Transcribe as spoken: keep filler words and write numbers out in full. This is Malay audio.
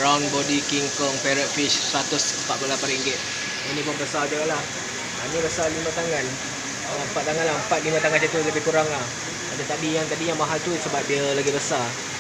round body king kong parrotfish seratus empat puluh lapan ringgit. Ini pun besar je lah. Ha, ni besar lima tangan. empat tangan lah, empat lima tangan macam tu lebih kurang lah. Ada tadi yang tadi yang mahal tu sebab dia lagi besar.